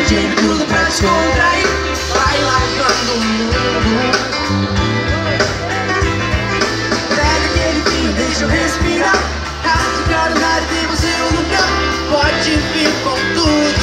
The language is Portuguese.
de tudo pra descontrair. Vai largando o mundo. Pega aquele vinho, deixa eu respirar. Rasga o nariz e você um lugar. Pode vir com tudo.